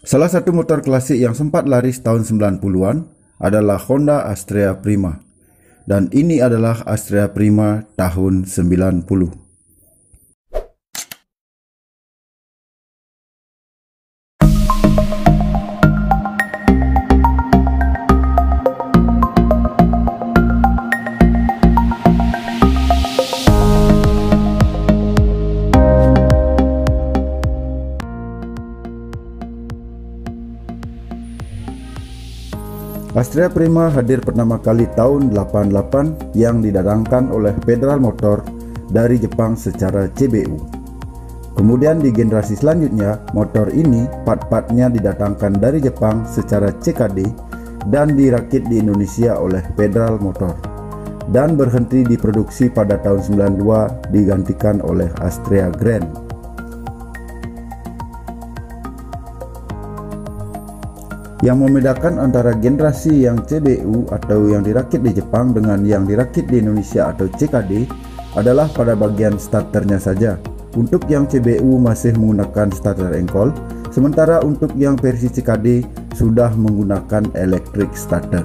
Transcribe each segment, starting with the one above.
Salah satu motor klasik yang sempat laris tahun 90-an adalah Honda Astrea Prima. Dan ini adalah Astrea Prima tahun 90. Astrea Prima hadir pertama kali tahun 88 yang didatangkan oleh Federal Motor dari Jepang secara CBU. Kemudian di generasi selanjutnya, motor ini part-partnya didatangkan dari Jepang secara CKD dan dirakit di Indonesia oleh Federal Motor dan berhenti diproduksi pada tahun 92 digantikan oleh Astrea Grand. Yang membedakan antara generasi yang CBU atau yang dirakit di Jepang dengan yang dirakit di Indonesia atau CKD adalah pada bagian starternya saja. Untuk yang CBU masih menggunakan starter engkol, sementara untuk yang versi CKD sudah menggunakan electric starter.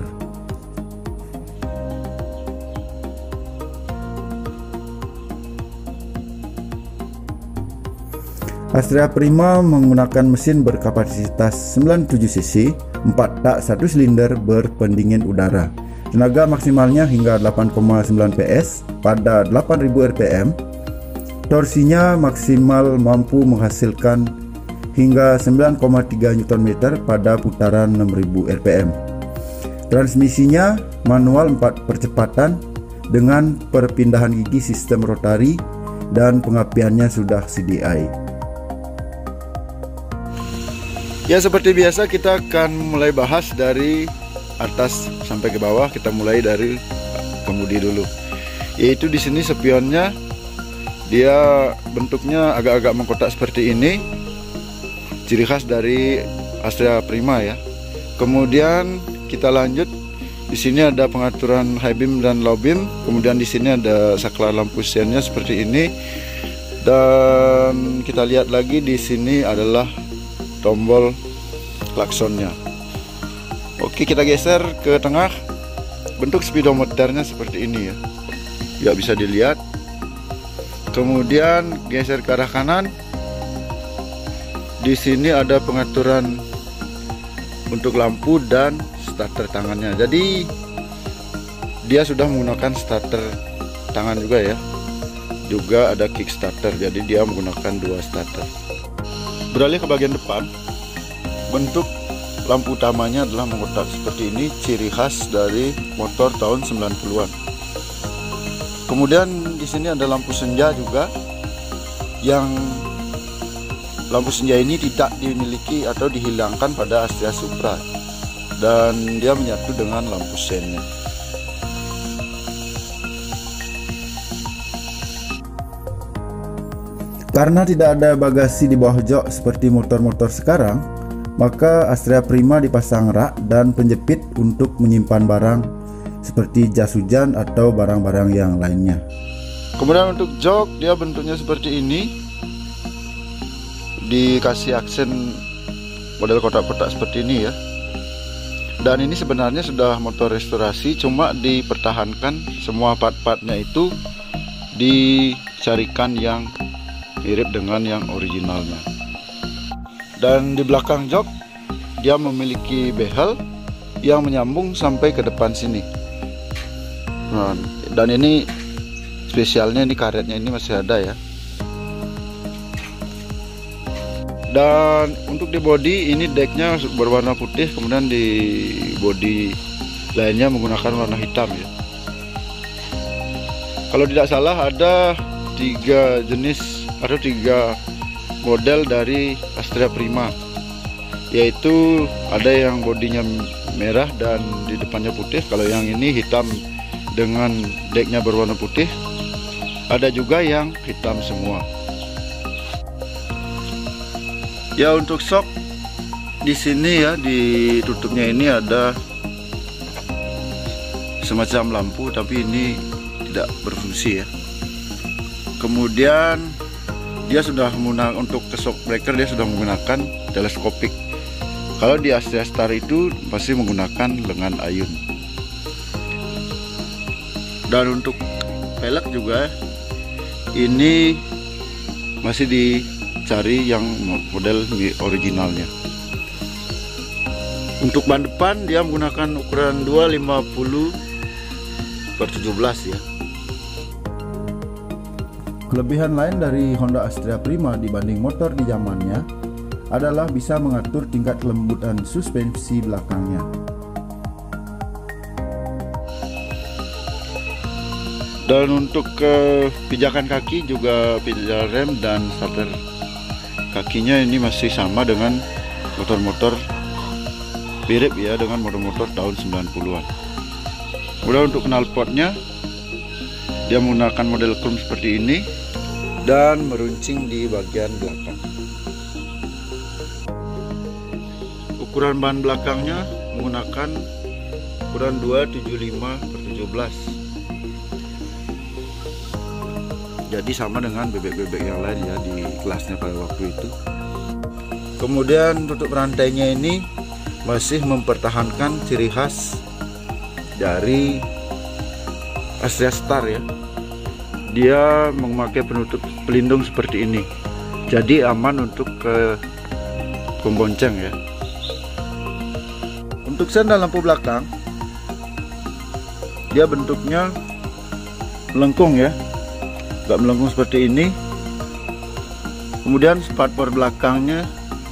Astrea Prima menggunakan mesin berkapasitas 97 cc, 4 tak 1 silinder berpendingin udara. Tenaga maksimalnya hingga 8,9 PS pada 8000 rpm. Torsinya maksimal mampu menghasilkan hingga 9,3 Nm pada putaran 6000 rpm. Transmisinya manual 4 percepatan dengan perpindahan gigi sistem rotari dan pengapiannya sudah CDI. Ya, seperti biasa kita akan mulai bahas dari atas sampai ke bawah. Kita mulai dari kemudi dulu. Yaitu di sini spionnya dia bentuknya agak-agak mengkotak seperti ini. Ciri khas dari Astrea Prima ya. Kemudian kita lanjut. Di sini ada pengaturan high beam dan low beam. Kemudian di sini ada saklar lampu sennya seperti ini. Dan kita lihat lagi di sini adalah tombol klaksonnya. Oke, kita geser ke tengah. Bentuk speedometernya seperti ini ya. Ya, bisa dilihat. Kemudian geser ke arah kanan. Di sini ada pengaturan untuk lampu dan starter tangannya. Jadi dia sudah menggunakan starter tangan juga ya. Juga ada kickstarter. Jadi dia menggunakan 2 starter. Beralih ke bagian depan, bentuk lampu utamanya adalah mengkotak seperti ini, ciri khas dari motor tahun 90-an. Kemudian di sini ada lampu senja juga, yang lampu senja ini tidak dimiliki atau dihilangkan pada Astrea Supra, dan dia menyatu dengan lampu sennya. Karena tidak ada bagasi di bawah jok seperti motor-motor sekarang, maka Astrea Prima dipasang rak dan penjepit untuk menyimpan barang seperti jas hujan atau barang-barang yang lainnya. Kemudian untuk jok dia bentuknya seperti ini, dikasih aksen model kotak-kotak seperti ini ya. Dan ini sebenarnya sudah motor restorasi, cuma dipertahankan semua part-partnya itu dicarikan yang mirip dengan yang originalnya. Dan di belakang jok dia memiliki behel yang menyambung sampai ke depan sini. Nah, dan ini spesialnya, ini karetnya ini masih ada ya. Dan untuk di bodi ini decknya berwarna putih, kemudian di bodi lainnya menggunakan warna hitam ya. Kalau tidak salah ada 3 jenis atau 3 model dari Astrea Prima, yaitu ada yang bodinya merah dan di depannya putih. Kalau yang ini hitam dengan decknya berwarna putih. Ada juga yang hitam semua. Ya, untuk shock di sini ya, di tutupnya ini ada semacam lampu, tapi ini tidak berfungsi ya. Kemudian dia sudah menggunakan untuk ke shock breaker, dia sudah menggunakan teleskopik Kalau di Astrea Star itu masih menggunakan lengan ayun. Dan untuk pelek juga ini masih dicari yang model originalnya. Untuk ban depan dia menggunakan ukuran 250/17 ya. Kelebihan lain dari Honda Astrea Prima dibanding motor di zamannya adalah bisa mengatur tingkat kelembutan suspensi belakangnya. Dan untuk pijakan kaki juga pijakan rem dan starter kakinya ini masih sama dengan motor-motor, mirip ya dengan motor-motor tahun 90-an. Kemudian untuk knalpotnya dia menggunakan model chrome seperti ini dan meruncing di bagian belakang. Ukuran ban belakangnya menggunakan ukuran 275/17. Jadi sama dengan bebek-bebek yang lain ya di kelasnya pada waktu itu. Kemudian tutup rantainya ini masih mempertahankan ciri khas dari Astrea Star ya. Dia memakai penutup pelindung seperti ini, jadi aman untuk pembonceng ya. Untuk sen dan lampu belakang, dia bentuknya melengkung ya, nggak melengkung seperti ini. Kemudian spakbor belakangnya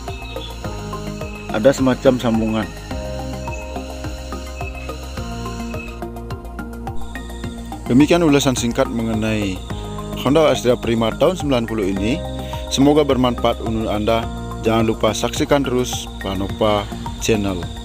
ada semacam sambungan. Demikian ulasan singkat mengenai Honda Astrea Prima tahun 90 ini. Semoga bermanfaat untuk Anda. Jangan lupa saksikan terus Panopa Channel.